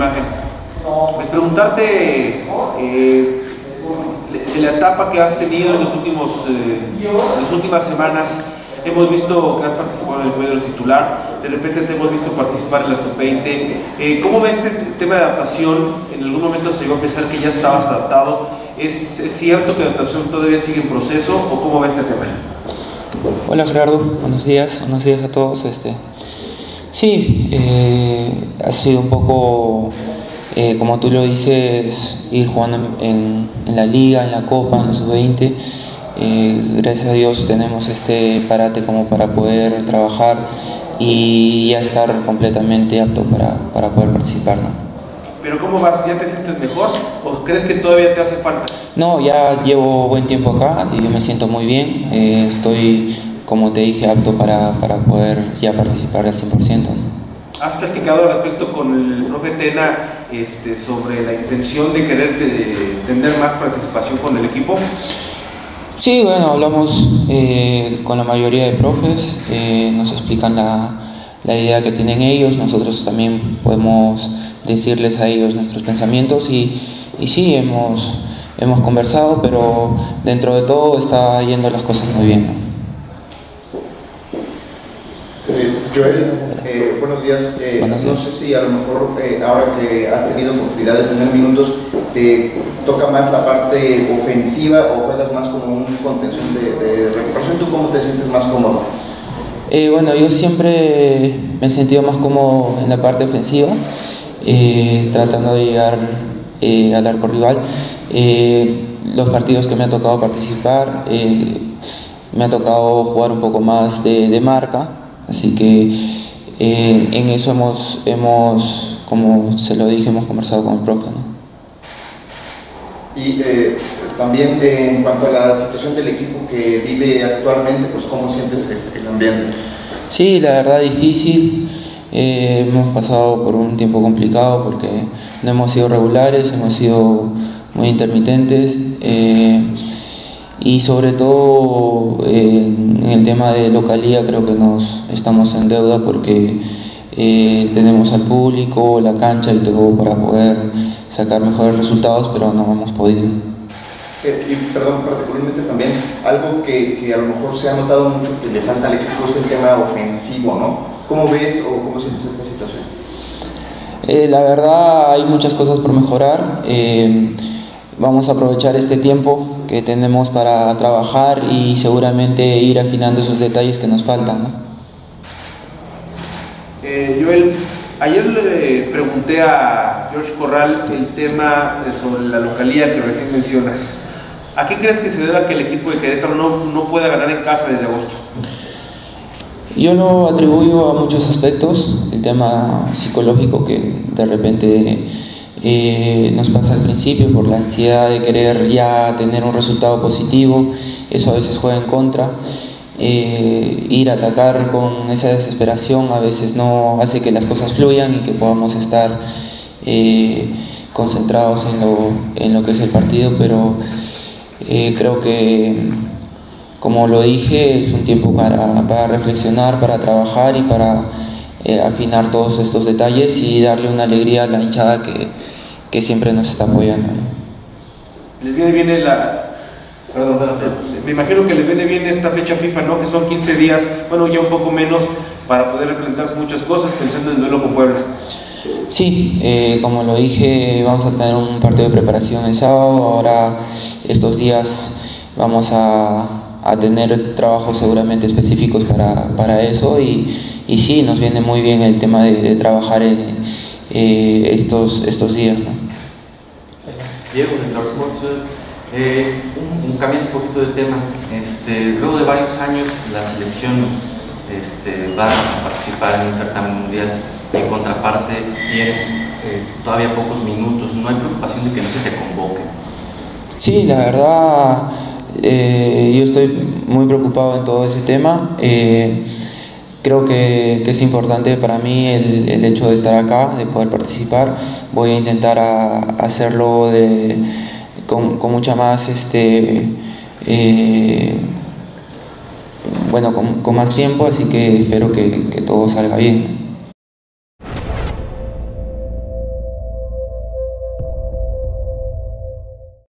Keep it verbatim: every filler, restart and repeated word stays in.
imagen. Pues preguntarte eh, de la etapa que has tenido en, los últimos, eh, en las últimas semanas. Hemos visto que has participado en el cuadro titular, de repente te hemos visto participar en la sub veinte. Eh, ¿Cómo ves este tema de adaptación? En algún momento se llegó a pensar que ya estabas adaptado. ¿Es, es cierto que la adaptación todavía sigue en proceso o cómo ves este tema? Hola Gerardo, buenos días, buenos días a todos. Este, sí, eh, ha sido un poco, eh, como tú lo dices, ir jugando en, en la liga, en la copa, en la sub veinte. Eh, gracias a Dios tenemos este parate como para poder trabajar y ya estar completamente apto para, para poder participar, ¿no? ¿Pero cómo vas? ¿Ya te sientes mejor o crees que todavía te hace falta? No, ya llevo buen tiempo acá y me siento muy bien. Eh, estoy, como te dije, apto para, para poder ya participar al cien por ciento, ¿no? ¿Has platicado al respecto con el profe Tena este, sobre la intención de querer de tener más participación con el equipo? Sí, bueno, hablamos eh, con la mayoría de profes, eh, nos explican la, la idea que tienen ellos, nosotros también podemos decirles a ellos nuestros pensamientos y, y sí, hemos, hemos conversado, pero dentro de todo está yendo las cosas muy bien, ¿no? Eh, Joel, eh, buenos días. Eh, buenos días. No sé si a lo mejor eh, ahora que has tenido oportunidad de tener minutos, te toca más la parte ofensiva o juegas más como un contención de, de recuperación. ¿Tú cómo te sientes más cómodo? Eh, bueno, yo siempre me he sentido más cómodo en la parte ofensiva, eh, tratando de llegar eh, al arco rival. Eh, los partidos que me ha tocado participar, eh, me ha tocado jugar un poco más de, de marca, así que eh, en eso hemos, hemos, como se lo dije, hemos conversado con el profe, ¿no? Y eh, también eh, en cuanto a la situación del equipo que vive actualmente, pues ¿cómo sientes el, el ambiente? Sí, la verdad difícil. Eh, hemos pasado por un tiempo complicado porque no hemos sido regulares, hemos sido muy intermitentes eh, y sobre todo eh, en el tema de localía creo que nos estamos en deuda porque eh, tenemos al público, la cancha y todo para poder sacar mejores resultados, pero no hemos podido. Eh, y perdón, particularmente también, algo que, que a lo mejor se ha notado mucho que le falta al equipo es el tema ofensivo, ¿no? ¿Cómo ves o cómo sientes esta situación? Eh, la verdad hay muchas cosas por mejorar. Eh, vamos a aprovechar este tiempo que tenemos para trabajar y seguramente ir afinando esos detalles que nos faltan, ¿no? Eh, Joel, ayer le pregunté a George Corral el tema sobre la localía que recién mencionas. ¿A qué crees que se deba que el equipo de Querétaro no, no pueda ganar en casa desde agosto? Yo lo atribuyo a muchos aspectos, el tema psicológico que de repente eh, nos pasa al principio por la ansiedad de querer ya tener un resultado positivo, eso a veces juega en contra. Eh, ir a atacar con esa desesperación a veces no hace que las cosas fluyan y que podamos estar eh, concentrados en lo, en lo que es el partido, pero eh, creo que, como lo dije, es un tiempo para, para reflexionar, para trabajar y para eh, afinar todos estos detalles y darle una alegría a la hinchada que, que siempre nos está apoyando, ¿no? Les viene bien la... Perdón, me imagino que les viene bien esta fecha FIFA, ¿no? Que son quince días, bueno, ya un poco menos, para poder replantearse muchas cosas pensando en el duelo con Puebla. Sí, eh, como lo dije, vamos a tener un partido de preparación el sábado. Ahora estos días vamos a, a tener trabajos seguramente específicos para, para eso y, y sí, nos viene muy bien el tema de, de trabajar en, eh, estos, estos días, ¿no? Diego, de Clark Sports. Eh, un, un cambio un poquito de tema. Este, luego de varios años la selección este, va a participar en un certamen mundial. En contraparte tienes eh, todavía pocos minutos. ¿No hay preocupación de que no se te convoque? Sí, la verdad eh, yo estoy muy preocupado en todo ese tema. Eh, creo que, que es importante para mí el, el hecho de estar acá, de poder participar. Voy a intentar a, hacerlo de Con, con mucha más este eh, bueno con, con más tiempo, así que espero que, que todo salga bien.